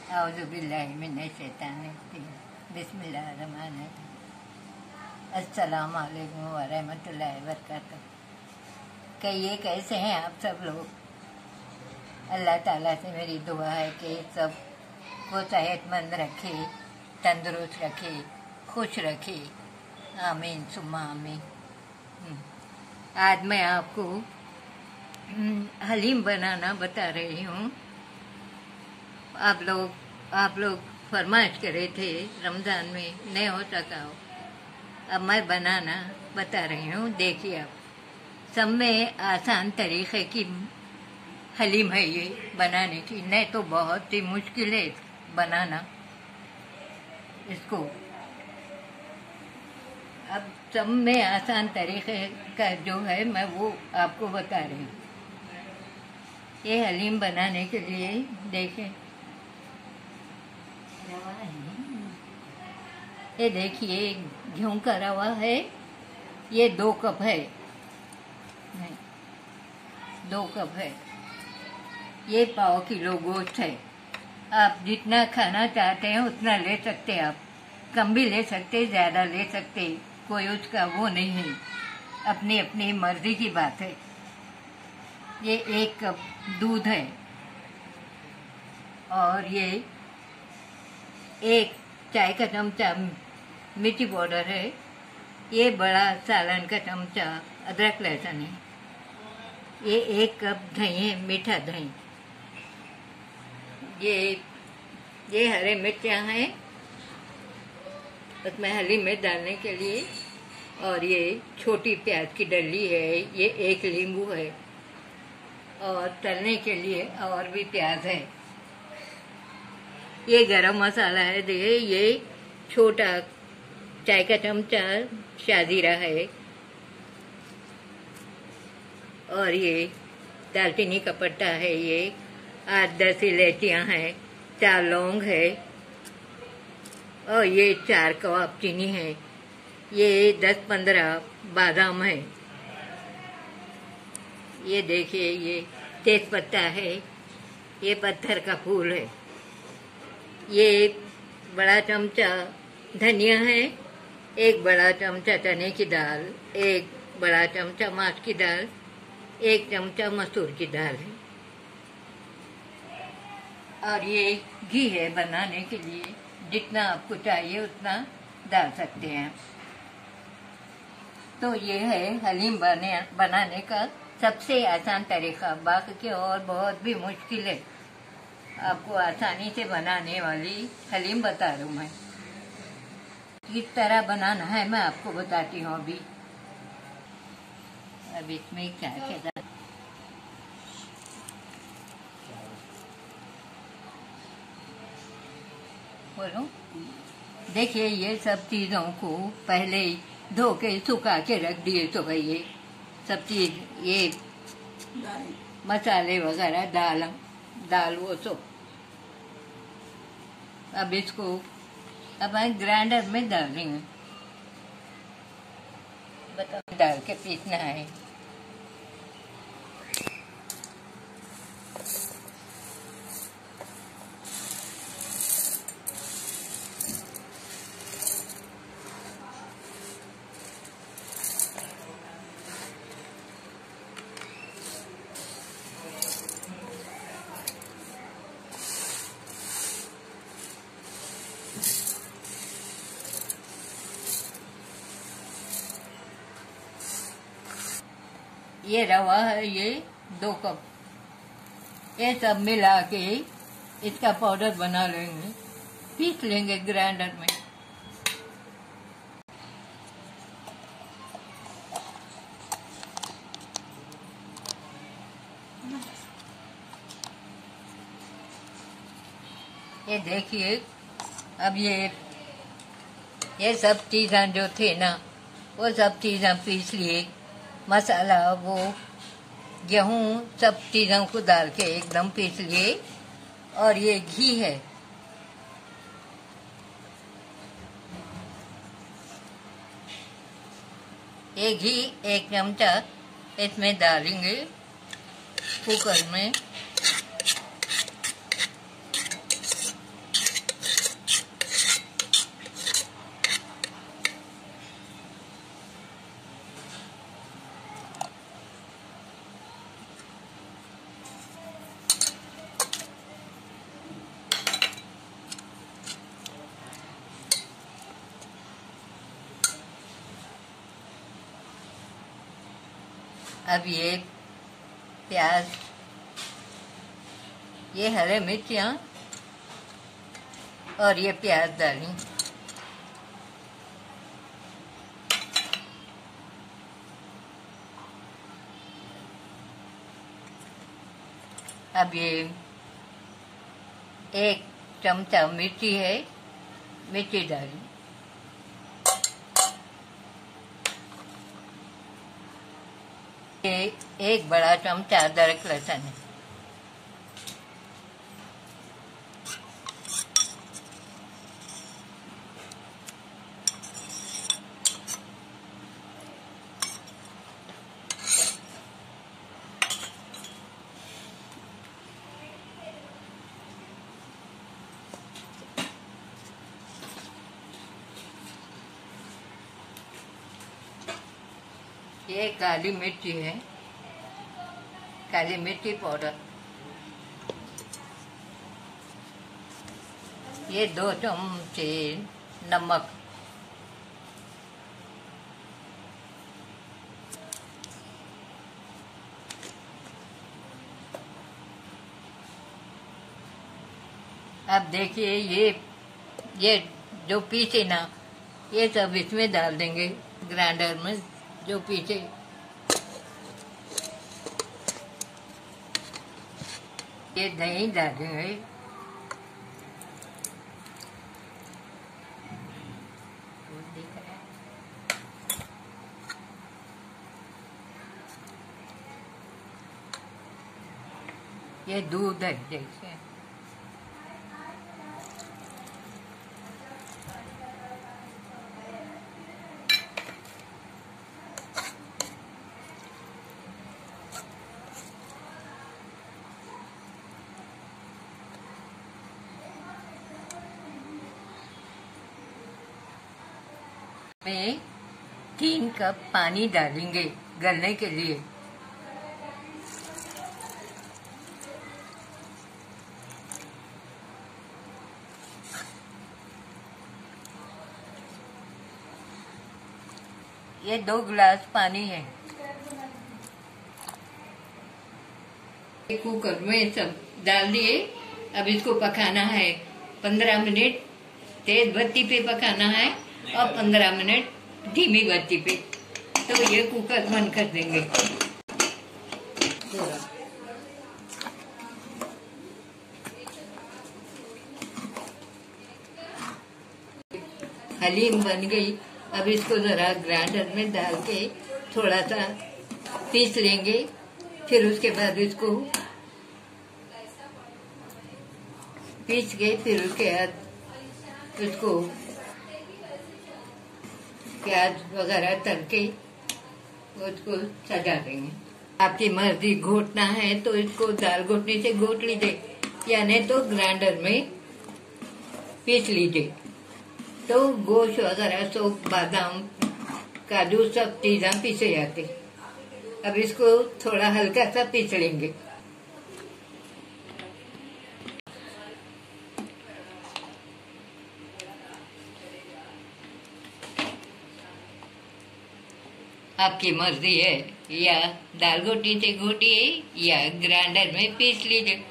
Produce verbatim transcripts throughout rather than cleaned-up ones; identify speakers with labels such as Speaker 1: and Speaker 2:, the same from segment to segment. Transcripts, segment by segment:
Speaker 1: औज़ुबिल्लाहि मिनश्शैतानिर्रजीम बिस्मिल्लाहिर्रहमानिर्रहीम। अस्सलामु अलैकुम व रहमतुल्लाहि व बरकातुहू। कहिए कैसे हैं आप सब लोग। अल्लाह ताला से मेरी दुआ है कि सब को सेहतमंद रखे, तंदुरुस्त रखे, खुश रखे। आमीन सुम्मा आमीन। आज मैं आपको हलीम बनाना बता रही हूँ। आप लोग आप लोग फरमाइश करे थे रमज़ान में, नहीं हो सका हो, अब मैं बनाना बता रही हूँ। देखिए आप, सब में आसान तरीक़े की हलीम है ये बनाने की, नहीं तो बहुत ही मुश्किल है बनाना इसको। अब सब में आसान तरीक़े का जो है मैं वो आपको बता रही हूँ। ये हलीम बनाने के लिए देखें, ये देखिए गेहूं का रवा है, ये दो कप है, नहीं दो कप है। ये पाव किलो गोश्त है। आप जितना खाना चाहते हैं उतना ले सकते हैं, आप कम भी ले सकते, ज़्यादा ले सकते, कोई उसका वो नहीं है, अपनी अपनी मर्जी की बात है। ये एक कप दूध है और ये एक चाय का चमचा मिर्ची पाउडर है। ये बड़ा सालन का चमचा अदरक लहसुन है। ये एक कप दही है, मीठा दही। ये ये हरे मिर्चियाँ हैं उसमें हरी मिर्च डालने के लिए, और ये छोटी प्याज की डली है। ये एक नींबू है और तलने के लिए और भी प्याज है। ये गरम मसाला है, देखिए ये छोटा चाय का चमचा शाजीरा है, और ये दालचीनी का पट्टा है। ये आठ दस इलायचियाँ हैं, चार लौंग है, और ये चार कबाब चीनी है। ये दस पंद्रह बादाम है। ये देखिए ये तेज पत्ता है, ये पत्थर का फूल है। ये बड़ा चमचा धनिया है, एक बड़ा चमचा चने की दाल, एक बड़ा चमचा माश की दाल, एक चमचा मसूर की दाल है, और ये घी है। बनाने के लिए जितना आपको चाहिए उतना डाल सकते हैं। तो ये है हलीम बने बनाने का सबसे आसान तरीका। बाकी के और बहुत भी मुश्किल है, आपको आसानी से बनाने वाली हलीम बता रहा हूँ मैं। किस तरह बनाना है मैं आपको बताती हूँ अभी। अब इसमें क्या क्या बोलो। देखिए ये सब चीज़ों को पहले ही धो के सुखा के रख दिए तो भाई ये सब चीज़, ये मसाले वगैरह दाल दाल वो सब। अब इसको अब मैं ग्राइंडर में डाल रही हूँ, बताओ डाल के पीसना है। ये रवा है, ये दो कप, ये सब मिला के इसका पाउडर बना लेंगे, पीस लेंगे ग्राइंडर में। ये देखिए अब ये ये सब चीज़ें जो थे ना, वो सब चीज़ें पीस लिए, मसाला वो गेहूँ सब चीज़ों को डाल के एकदम पीस लिए। और ये घी है, ये घी एक चमचा इसमें डालेंगे कुकर में। अब ये प्याज, ये हरे मिर्चियाँ और ये प्याज डाली। अब ये एक चमचा मिर्ची है, मिर्ची डाली। ये एक बड़ा चमचा अदरक लहसुन है। ये काली मिर्ची है, काली मिर्ची पाउडर। ये दो चमचे नमक। अब देखिए ये ये जो पीछे ना, ये सब इसमें डाल देंगे ग्राइंडर में, जो पीछे। ये दही डालेंगे, ये दूध है जैसे। में तीन कप पानी डालेंगे गलने के लिए। ये दो गिलास पानी है। कुकर में सब डाल दिए। अब इसको पकाना है पंद्रह मिनट, तेज बत्ती पे पकाना है और पंद्रह मिनट धीमी बत्ती पे। तो ये कुकर बंद कर देंगे। हलीम बन गई। अब इसको जरा ग्राइंडर में डाल के थोड़ा सा पीस लेंगे। फिर उसके बाद इसको पीस के फिर उसके बाद इसको प्याज वगैरह तल के उसको सजा देंगे। आपकी मर्जी, घोटना है तो इसको दाल घोटने से घोट लीजिए, या नहीं तो ग्राइंडर में पीस लीजिए। तो गोश्त वगैरह सब, बादाम, काजू, सब चीजें पीसे जाते। अब इसको थोड़ा हल्का सा पीस लेंगे। आपकी मर्जी है, या दाल घोटी से घोटिए या ग्राइंडर में पीस लीजिए।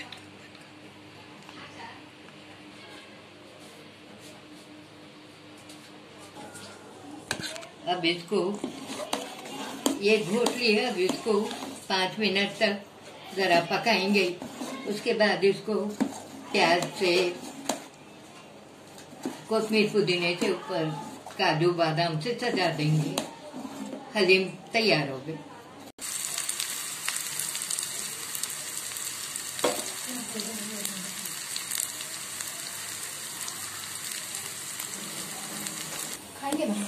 Speaker 1: अब इसको ये घोट लिया। अब इसको पाँच मिनट तक जरा पकाएंगे। उसके बाद इसको प्याज से, कोतमीर पुदीने से ऊपर काजू बादाम से सजा देंगे। हलीम तैयार हो गए।
Speaker 2: खाएंगे ना?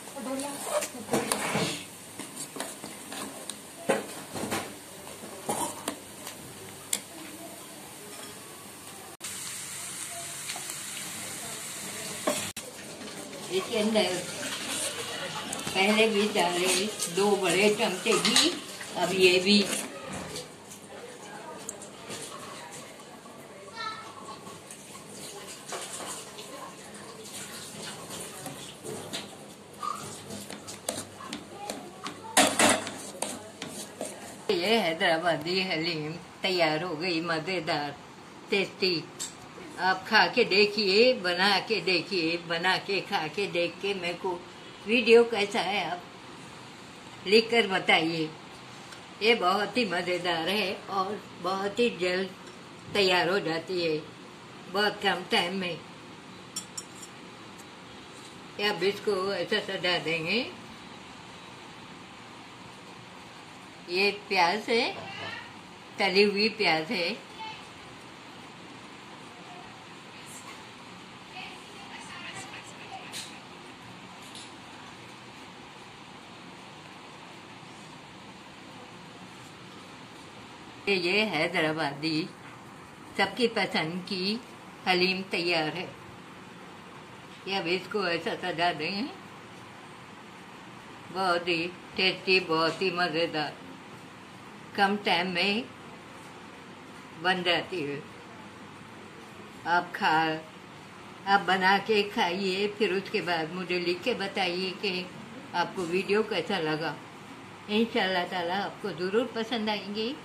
Speaker 1: इसके अंदर पहले भी डाले दो बड़े चमचे घी। अब ये भी ये हैदराबादी हलीम तैयार हो गई, मज़ेदार टेस्टी। आप खा के देखिए, बना के देखिए, बना के खा के देख के मेरे को वीडियो कैसा है आप लिख कर बताइए। ये बहुत ही मज़ेदार है और बहुत ही जल्द तैयार हो जाती है, बहुत कम टाइम में। आप इसको ऐसा सजा देंगे। ये प्याज है, तली हुई प्याज है। ये हैदराबादी सबकी पसंद की हलीम तैयार है। ये अब इसको ऐसा सजा देंगे, बहुत ही टेस्टी, बहुत ही मज़ेदार, कम टाइम में बन जाती है। आप खा आप बना के खाइए, फिर उसके बाद मुझे लिख के बताइए कि आपको वीडियो कैसा लगा। इंशाल्लाह ताला आपको ज़रूर पसंद आएंगी।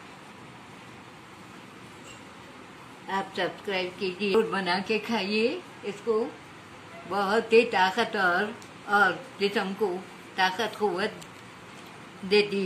Speaker 1: आप सब्सक्राइब कीजिए और बना के खाइए इसको। बहुत ही ताकतवर और जिस्म को ताकत क़ुव्वत देती।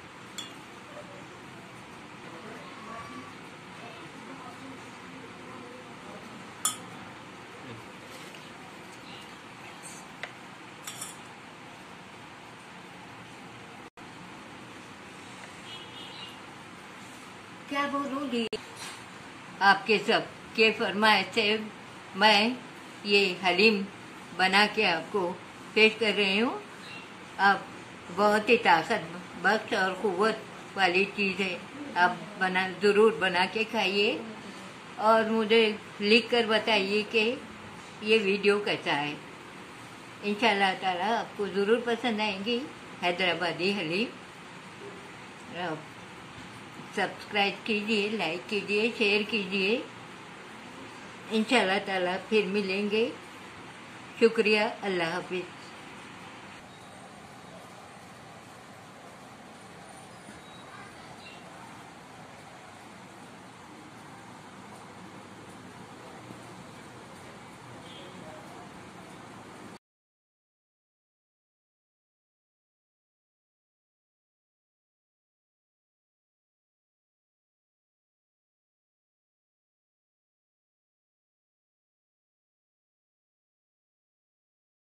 Speaker 1: क्या बोलूँगी, आपके सब के फरमाइश से मैं ये हलीम बना के आपको पेश कर रही हूँ। आप बहुत ही ताकत बख्श और क़ुव्वत वाली चीज़ है। आप बना ज़रूर बना के खाइए और मुझे लिख कर बताइए कि ये वीडियो कैसा है। इंशाल्लाह ताला आपको ज़रूर पसंद आएंगी हैदराबादी हलीम। सब्सक्राइब कीजिए, लाइक कीजिए, शेयर कीजिए। इंशाल्लाह ताला फिर मिलेंगे। शुक्रिया, अल्लाह हाफिज़।